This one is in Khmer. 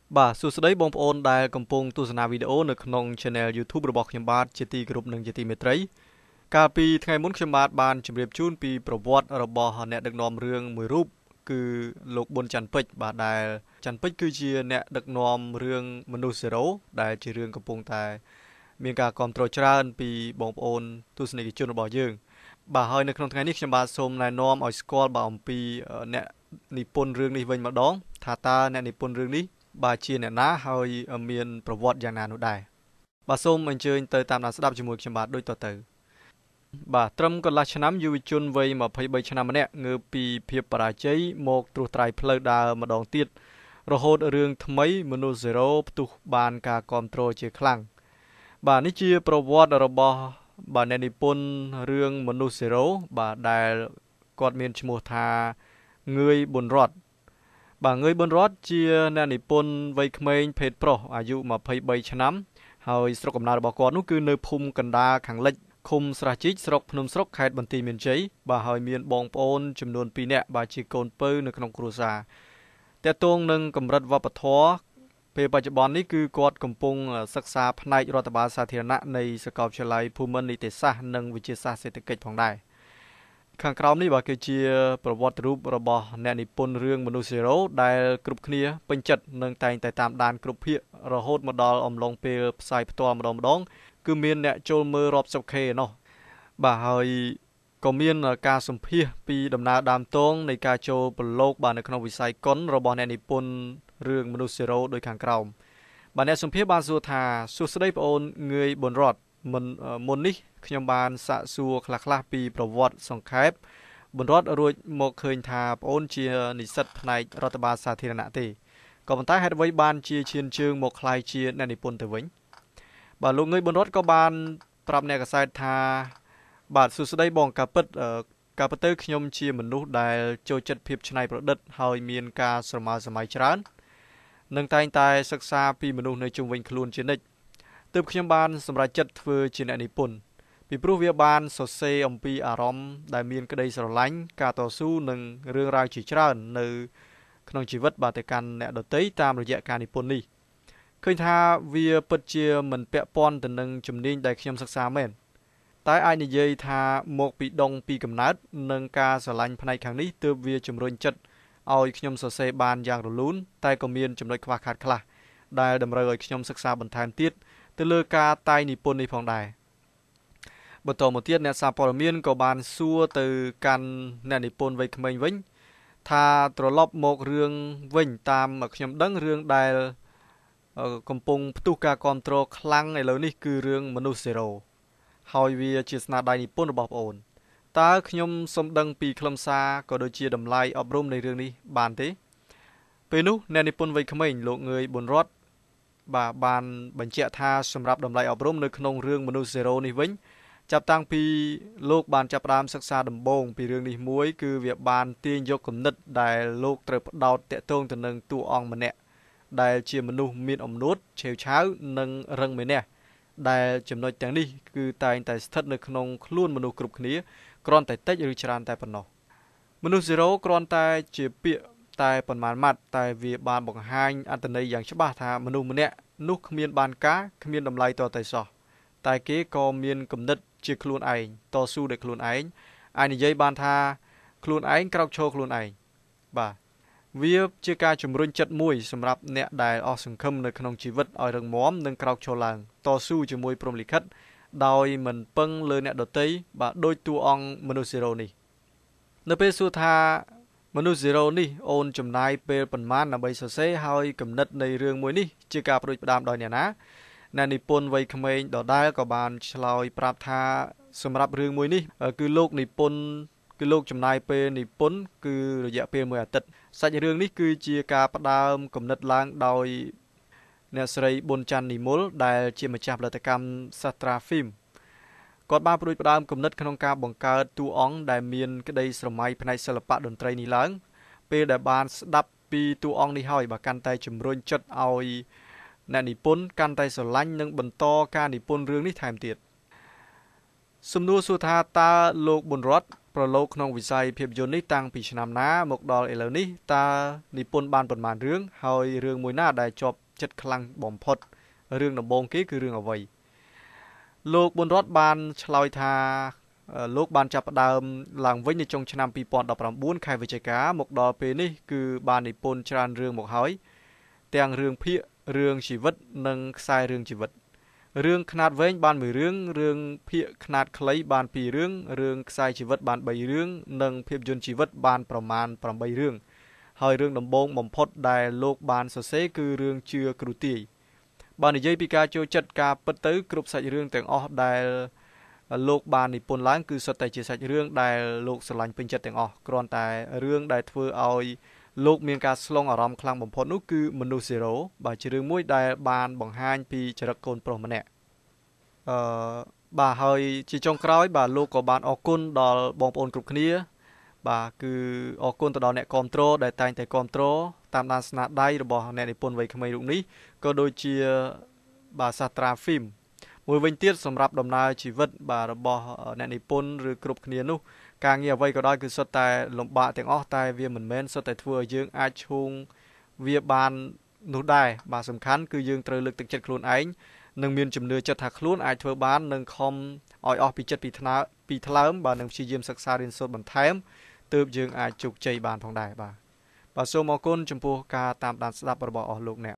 បាទសួស្តីបងប្អូនដែលកំពុងទស្សនាវីដេអូនៅក្នុង Channel YouTube របស់ខ្ញុំបាទជាទីគោរពនិងជាទីមេត្រីកាលពីថ្ងៃមុនខ្ញុំបាទបានជម្រាបជូនពីប្រវត្តិរបស់អ្នកដឹកនាំរឿងមួយរូបគឺលោកប៊ុនច័ន្ទពេជ្របាទដែលច័ន្ទពេជ្រគឺជាអ្នកដឹកនាំរឿងមនុស្សសេរ៉ូដែលជារឿងកំពុងតែមានការគាំទ្រច្រើនពីបងប្អូនទស្សនិកជនរបស់យើងបាទហើយនៅក្នុងថ្ងៃនេះខ្ញុំបាទសូមណែនាំឲ្យស្គាល់បាទអំពីអ្នកនិពន្ធរឿងនេះវិញម្ដងថាតើអ្នកនិពន្ធរឿងនេះបាទជាអ្នកណាហើយមានប្រវត្តិយ៉ាងណានោះដែរបាទសូមអញ្ជើញទៅតាមដានស្ដាប់ជាមួយខ្ញុំបាទដូចតទៅបាទត្រឹមកន្លះឆ្នាំយុវជនវ័យ23ឆ្នាំម្នាក់ងើបពីភាពបរាជ័យមកត្រួសត្រាយផ្លូវដើរម្ដងទៀតរហូតរឿងថ្មីមនុស្សសេរ៉ូផ្ទុះបានការគាំទ្រជាខ្លាំងបាទនេះជាប្រវត្តិរបស់បាទអ្នកនិពន្ធរឿងមនុស្សសេរ៉ូបាទដែលគាត់មានឈ្មោះថាងឿយប៊ុនរតបាទងឿយប៊ុនរតជាអ្នកនិពន្ធវ័យក្មេងភេទប្រុសអាយុ23ឆ្នាំហើយស្រុកកំណើតរបស់គាត់នោះគឺនៅភូមិកណ្ដាលខាងលិចឃុំស្រះជីកស្រុកភ្នំស្រុកខេត្តបន្ទាយមានជ័យបាទហើយមានបងប្អូនចំនួន2នាក់បាទជាកូនពៅនៅក្នុងគ្រួសារតើតួងនឹងកម្រិតវប្បធម៌ពេលបច្ចុប្បន្ននេះគឺគាត់កំពុងសិក្សាផ្នែករដ្ឋបាលសាធារណៈនៃសាកលវិទ្យាល័យភូមិន្ទនីតិសាស្ត្រនិងវិទ្យាសាស្ត្រសេដ្ឋកិច្ចផងដែរខាងក្រោមនេះបាទគឺជាប្រវត្តិរូបរបស់អ្នកនិពន្ធរឿងមនុស្សសេរ៉ូដែលគ្រប់គ្នាពេញចិត្តនិងតែងតែតាមដានគ្រប់ភាគរហូតមកដល់អំឡុងពេលផ្សាយផ្ទាល់ម្ដងគឺមានអ្នកចូលមើលរាប់សិប K ឯណោះបាទហើយក៏មានការសម្ភាសពីដំណើរដើមទងនៃការចូលប្រឡូកបាទនៅក្នុងវិស័យកុនរបស់អ្នកនិពន្ធរឿងមនុស្សសេរ៉ូដោយខាងក្រោមបាទអ្នកសម្ភាសបានសួរថាសួស្តីប្អូនងឿយប៊ុនរតមុននេះខ្ញុំបានសាកសួរខ្លះៗពីប្រវត្តិសង្ខេបប៊ុនរតរួចមកឃើញថាប្អូនជានិស្សិតផ្នែករដ្ឋបាលសាធារណៈទេក៏ប៉ុន្តែហេតុអ្វីបានជាឈានជើងមកក្លាយជាអ្នកនិពន្ធទៅវិញបាទលោកងឿយប៊ុនរតក៏បានប្រាប់អ្នកកាសែតថាបាទសួស្តីបងការពិតទៅខ្ញុំជាមនុស្សដែលចូលចិត្តភាពច្នៃប្រឌិតហើយមានការស្រមើស្រមៃច្រើននិងតែងតែសិក្សាពីមនុស្សនៅជុំវិញខ្លួនជានិច្ចទើបខ្ញុំបានសម្រេចចិត្តធ្វើជាអ្នកនិពន្ធពីព្រោះវាបានសរសេរអំពីអារម្មណ៍ដែលមានក្តីស្រឡាញ់ការតស៊ូនិងរឿងរ៉ាវជាច្រើននៅក្នុងជីវិតបាទទៅកាន់អ្នកដទៃតាមរយៈការនិពន្ធនេះឃើញថាវាពិតជាមិនពាក់ព័ន្ធទៅនឹងជំនាញដែលខ្ញុំសិក្សាមែនតែអាចនិយាយថាមកពីដងពីកំណើតនិងការស្រឡាញ់ផ្នែកខាងនេះទើបវាជំរុញចិត្តឲ្យខ្ញុំសរសេរបានយ៉ាងរលូនតែក៏មានចំណុចខ្វះខាតខ្លះដែលតម្រូវឲ្យខ្ញុំសិក្សាបន្ថែមទៀតទៅលើការតែងនិពន្ធនេះផងដែរបន្តមកទៀតអ្នកសារព័ត៌មានក៏បានសួរទៅកាន់អ្នកនិពន្ធវ័យក្មេងវិញថាត្រឡប់មករឿងវិញតាមខ្ញុំដឹងរឿងដែលកំពុងផ្ទុះការគាំទ្រខ្លាំងឥឡូវនេះគឺរឿងមនុស្សសេរ៉ូហើយវាជាស្នាដៃនិពន្ធរបស់ប្អូនតើខ្ញុំសូមដឹងពីខ្លឹមសារក៏ដូចជាតម្លៃអប់រំនៃរឿងនេះបានទេពេលនោះអ្នកនិពន្ធវ័យក្មេងលោកងឿយប៊ុនរតបាទបានបញ្ជាក់ថាសម្រាប់តម្លៃអប់រំនៅក្នុងរឿងមនុស្សសេរ៉ូនេះវិញចាប់តាំងពីលោកបានចាប់ផ្ដើមសិក្សាដំបូងពីរឿងនេះមួយគឺវាបានទាញយកគំនិតដែលលោកត្រូវផ្ដោតតាក់ទងទៅនឹងតួអង្គម្នាក់ដែលជាមនុស្សមានអំនួតឆេវឆាវនិងរឹងមេនះដែលចំណុចទាំងនេះគឺតែងតែស្ថិតនៅក្នុងខ្លួនមនុស្សគ្រប់គ្នាគ្រាន់តែតិចឬច្រើនតែប៉ុណ្ណោះមនុស្សសេរ៉ូគ្រាន់តែជាពាក្យតែប៉ុន្មានម៉ាត់តែវាបានបង្ហាញអត្ថន័យយ៉ាងច្បាស់ថាមនុស្សម្នាក់នោះគ្មានបានការគ្មានតម្លៃតតែសោះតែគេក៏មានគំនិតជាខ្លួនឯងតស៊ូដោយខ្លួនឯងអាចនិយាយបានថាខ្លួនឯងក្រោកឈរខ្លួនឯងបាទវាជាការជំរុញចិត្តមួយសម្រាប់អ្នកដែលអស់សង្ឃឹមនៅក្នុងជីវិតឲ្យរឹងមាំនិងក្រោកឈរឡើងតស៊ូជាមួយព្រហ្មលិខិតដោយមិនពឹងលើអ្នកដទៃបាទដោយតួអង្គមនុស្សសេរ៉ូនេះនៅពេលសួរថាមនុស្សសេរ៉ូនេះអូនចំណាយពេលប៉ុន្មានដើម្បីសរសេរហើយគំនិតនៃរឿងមួយនេះជាការផ្ដួចផ្ដើមដោយអ្នកណាអ្នកនិពន្ធវ័យក្មេងដដែលក៏បានឆ្លើយប្រាប់ថាសម្រាប់រឿងមួយនេះគឺលោកចំណាយពេលនិពន្ធគឺរយៈពេល1អាទិត្យសាច់រឿងនេះគឺជាការផ្ដើមគំនិតឡើងដោយអ្នកស្រីប៊ុនច័ន្ទនិមលដែលជាម្ចាស់ផលិតកម្ម Sastra Film គាត់បានផ្ដួចផ្ដើមគំនិតក្នុងការបង្កើតតួអង្គដែលមានក្តីស្រមៃផ្នែកសិល្បៈតន្ត្រីនេះឡើងពេលដែលបានស្ដាប់ពីតួអង្គនេះហើយបាទកាន់តែជំរុញចិត្តឲ្យអ្នកនិពន្ធកាន់តែស្រឡាញ់និងបន្តការនិពន្ធរឿងនេះថែមទៀតសំណួរសួរថាតើលោកប៊ុនរតប្រឡូកក្នុងវិស័យភាពយន្តនេះតាំងពីឆ្នាំណាមកដល់ឥឡូវនេះតើនិពន្ធបានប៉ុន្មានរឿងហើយរឿងមួយណាដែលជាប់ចិត្តខ្លាំងបំផុតរឿងដំបូងគេគឺរឿងអ្វីលោកប៊ុនរតបានឆ្លើយថាលោកបានចាប់ផ្ដើមឡើងវិញនៅចុងឆ្នាំ2019ខែវិច្ឆិកាមកដល់ពេលនេះគឺបាននិពន្ធច្រើនរឿងមកហើយទាំងរឿងភាគរឿងជីវិតនិងខ្សែរឿងជីវិតរឿងខ្នាតវែងបាន1រឿងរឿងភាគខ្នាតខ្លីបាន2រឿងរឿងខ្សែជីវិតបាន3រឿងនិងភាពយន្តជីវិតបានប្រមាណ8រឿងហើយរឿងដំបូងបំផុតដែលលោកបានសរសេរគឺរឿងជឿគ្រូទាយបាននិយាយពីការចូលចិត្តការពិតទៅគ្រប់សាច់រឿងទាំងអស់ដែលលោកបាននិពន្ធឡើងគឺសុទ្ធតែជាសាច់រឿងដែលលោកស្រឡាញ់ពេញចិត្តទាំងអស់គ្រាន់តែរឿងដែលធ្វើឲ្យលោកមានការស្លងអារម្មណ៍ខ្លាំងបំផុតនោះគឺមនុស្ស0បាទជារឿងមួយដែលបានបង្ហាញពីចរិតកូនប្រុសម្នាក់បាទហើយជាចុងក្រោយបាទលោកក៏បានអរគុណដល់បងប្អូនគ្រប់គ្នាបាទគឺអរគុណទៅដល់អ្នកគាំទ្រដែលតែងតែគាំទ្រតាមដានស្នាដៃរបស់អ្នកនិពន្ធវ័យក្មេងរូបនេះក៏ដូចជាបាទសាស្ត្រាហ្វីមមួយវិញទៀតសម្រាប់ដំណើរជីវិតបាទរបស់អ្នកនិពន្ធឬគ្រប់គ្នានោះការងារអ្វីក៏ដោយគឺសុទ្ធតែលំបាកទាំងអស់តែវាមិនមែនសុទ្ធតែធ្វើឲ្យយើងអាចឈោងវាបាននោះដែរបាទសំខាន់គឺយើងត្រូវលើកទឹកចិត្តខ្លួនឯងនិងមានជំនឿចិត្តថាខ្លួនអាចធ្វើបាននិងខំឲ្យអស់ពីចិត្តពីថ្លើមបាទនឹងព្យាយាមសិក្សារៀនសូត្របន្ថែមទើបយើងអាចជោគជ័យបានផងដែរបាទសូមអរគុណចំពោះការតាមដានស្ដាប់របស់អស់លោកអ្នក